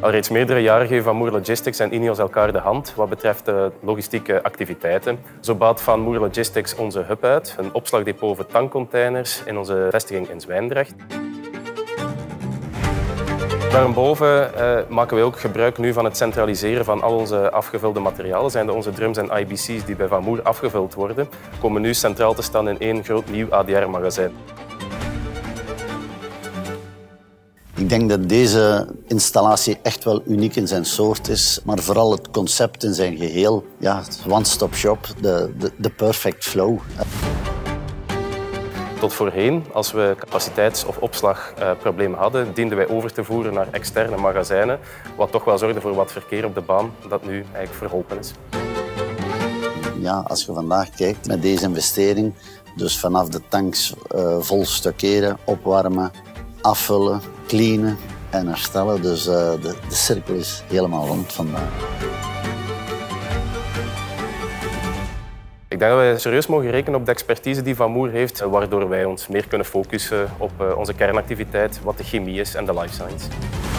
Al reeds meerdere jaren geven Van Moer Logistics en Ineos elkaar de hand wat betreft de logistieke activiteiten. Zo bouwt Van Moer Logistics onze hub uit, een opslagdepot voor tankcontainers in onze vestiging in Zwijndrecht. Daarboven maken we ook gebruik nu van het centraliseren van al onze afgevulde materialen. Zijn onze drums en IBC's die bij Van Moer afgevuld worden, komen nu centraal te staan in één groot nieuw ADR-magazijn. Ik denk dat deze installatie echt wel uniek in zijn soort is, maar vooral het concept in zijn geheel. Ja, one-stop shop, de perfect flow. Tot voorheen, als we capaciteits- of opslagproblemen hadden, dienden wij over te voeren naar externe magazijnen, wat toch wel zorgde voor wat verkeer op de baan, dat nu eigenlijk verholpen is. Ja, als je vandaag kijkt met deze investering, dus vanaf de tanks vol stockeren, opwarmen, afvullen, cleanen en herstellen. Dus de cirkel is helemaal rond vandaag. Ik denk dat wij serieus mogen rekenen op de expertise die Van Moer heeft, waardoor wij ons meer kunnen focussen op onze kernactiviteit, wat de chemie is en de life science.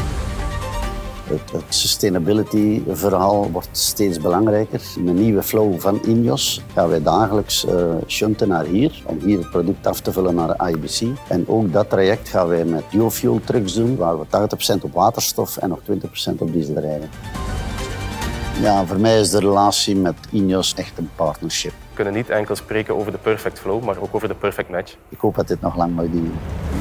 Het sustainability-verhaal wordt steeds belangrijker. In een nieuwe flow van Ineos gaan wij dagelijks shunten naar hier, om hier het product af te vullen naar de IBC. En ook dat traject gaan wij met dual-fuel trucks doen, waar we 80% op waterstof en nog 20% op diesel rijden. Ja, voor mij is de relatie met Ineos echt een partnership. We kunnen niet enkel spreken over de perfect flow, maar ook over de perfect match. Ik hoop dat dit nog lang mag duren.